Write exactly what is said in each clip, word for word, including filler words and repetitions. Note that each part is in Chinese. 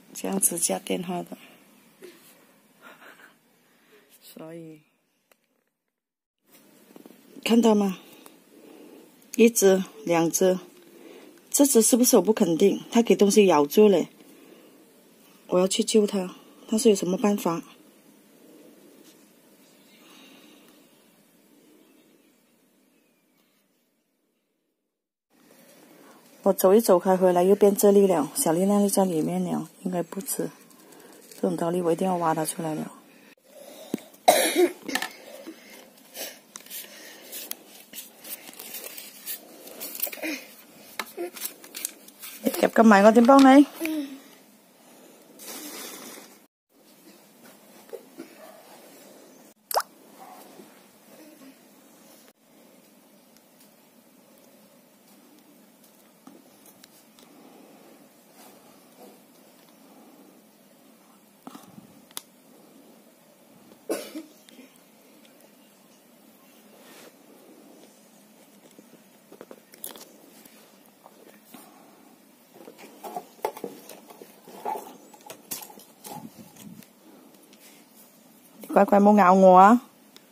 这样子加电话的，所以看到吗？一只、两只，这只是不是我不肯定？它给东西咬住了，我要去救它，但是有什么办法？我走一走开回来又变这里了，小丽娜就在里面了，应该不吃。这种道理我一定要挖它出来了。你夾咁埋我點幫你？乖乖冇咬我啊！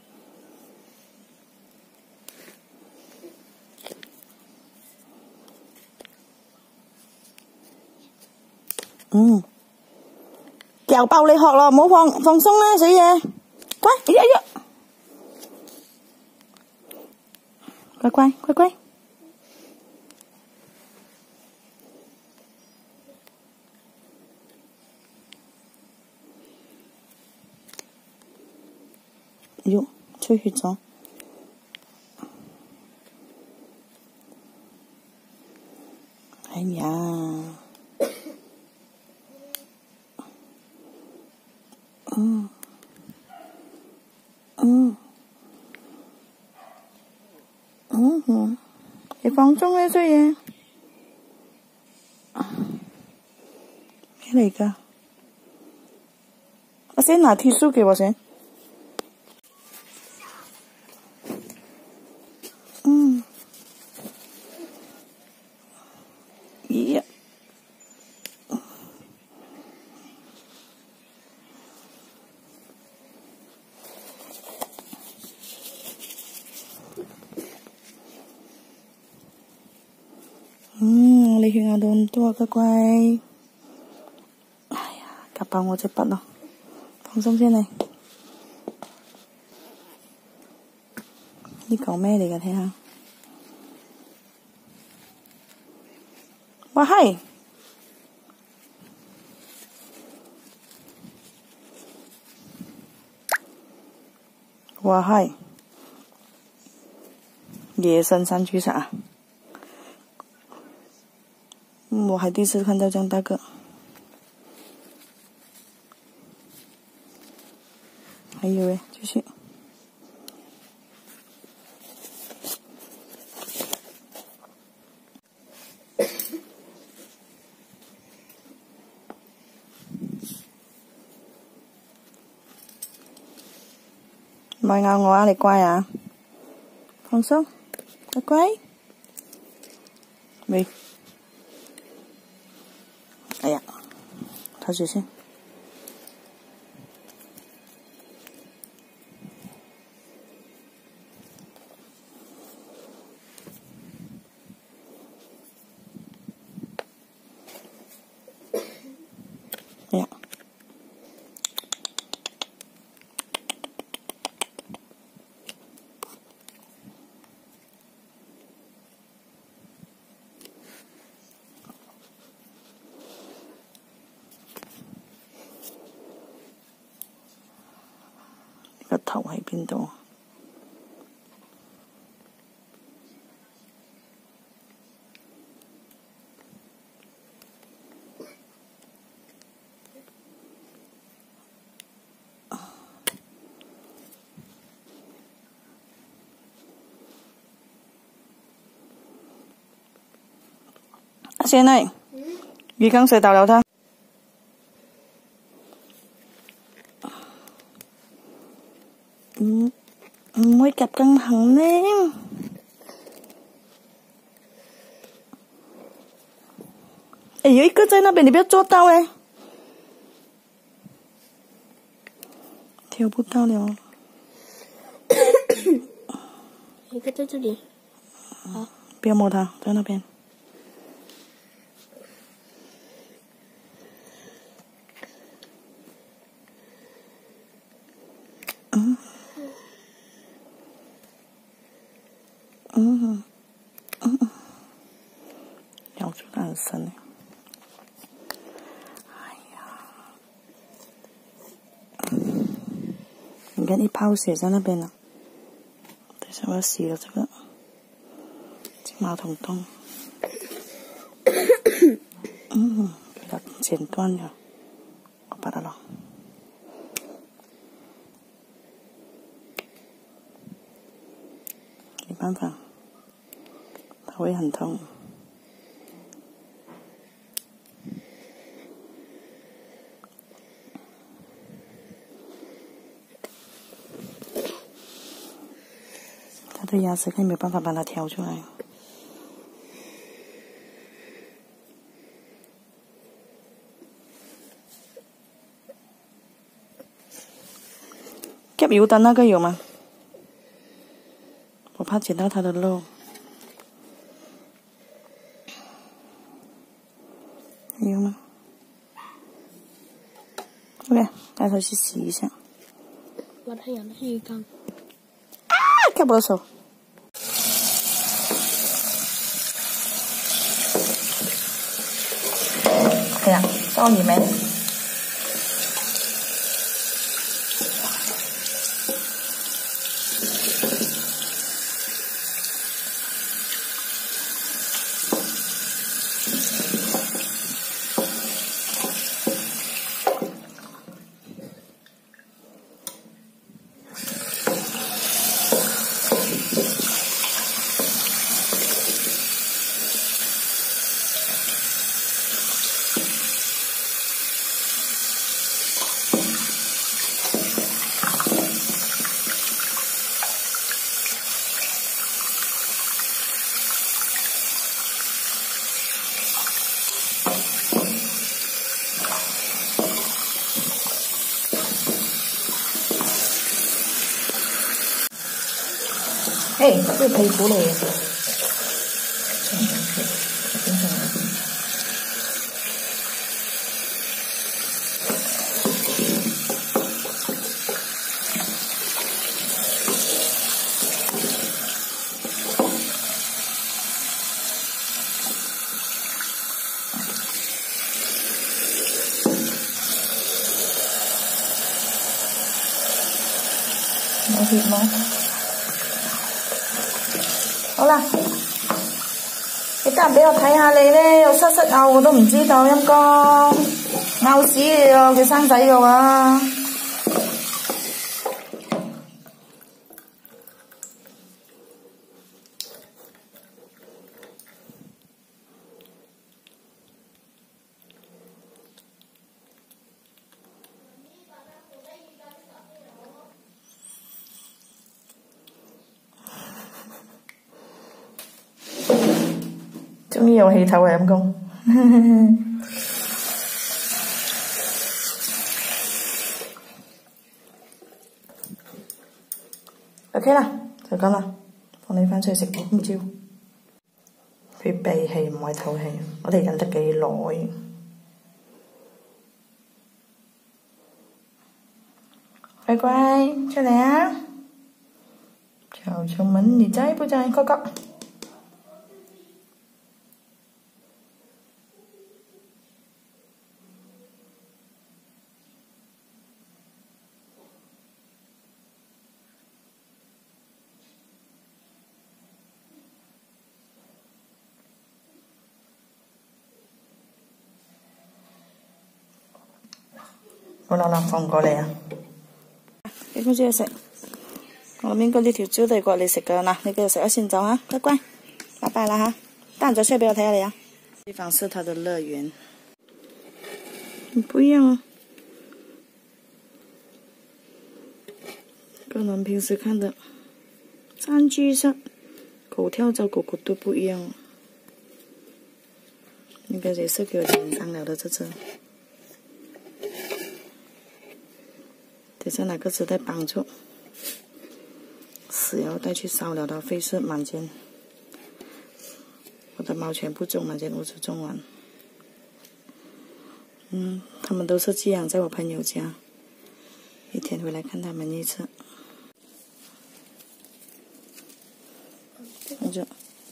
嗯，咬爆你殼咯，唔好放放鬆啦，死嘢！乖，哎呀呀！乖乖乖乖！喲，出血咗！哎呀！嗯嗯嗯嗯，你放鬆啦，衰嘢！咩嚟㗎？我先拿貼書給我先。嗯。咦呀！嗯，你血咬到咁多啊，乖乖。哎呀，夾爆我隻筆咯！放鬆先你。呢嚿咩嚟㗎？睇下。哇係！哇係！野生山区啥？我还第一次看到这样大个，还有诶，继续。唔係咬我啊！你乖啊，放鬆，乖乖。喂。哎呀，抬起先。哎呀，個頭喺邊度？阿仙呢？魚缸水倒流它。唔唔會夾咁行呢？哎，有一個在那邊，你不要做到哎！ 挑不到了。 一个在这里。好。 不要摸它，在那边。嗯。嗯。嗯。咬住它很深呢。哎呀！你看一泡血在那边了。等一下我要洗了这个。马桶洞，嗯，给它剪断了，我把它弄。没办法，它会很痛。它的牙齿根本没有办法把它挑出来。夹油的那个有吗？我怕剪到它的肉。有吗 ？OK， 带它去洗一下。 把它养的是鱼缸。 啊！夹不到手。哎呀，到里面。哎，这皮股嚟嘅，有血冇？好啦，你得閒俾我睇下你咧，又塞塞拗我都唔知道，陰公拗屎你喎，佢生仔嘅話。終於有氣頭啊，陰公。OK 啦，就咁啦，放你返出去食今朝。佢閉氣唔係透氣，我哋忍得幾耐？乖乖，出嚟啊！小熊們，你在不在？哥哥。好啦啦，放過嚟啊！俾公主去食，我邊嗰啲條蕉地過嚟食噶嗱，你繼續食咗先走啊，乖乖，拜拜啦嚇，得閒再出嚟俾我睇下你啊。地方是他的樂園，你不一樣啊，跟我們平時看的三居室狗跳蚤狗狗都不一樣。那個也是給我剪傷了的這隻。 给这两个字带帮助。死要带去烧了的，费事满间。我的猫全部中满间屋子中完。嗯，他们都是寄养在我朋友家，一天回来看他们一次。看着。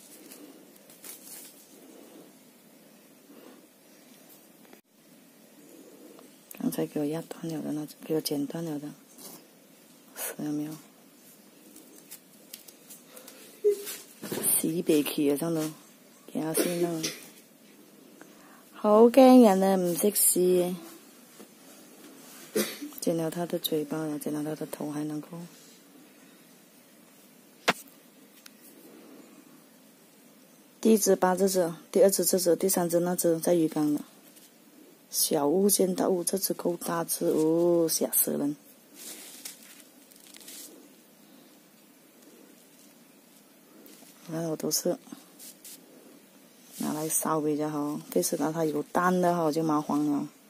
刚才给我压断了的那，给我剪断了的，死了没有？死白去啊！真都，驚死啦！好驚人啊，唔識死。剪了他的嘴巴了，剪了他的頭，還能夠。第一只八只只，第二只这只，第三只那只在鱼缸了。小物见大物，这只够大只哦，吓死人！然后都是拿来烧比较好，费事拿它有蛋的话我就麻烦了。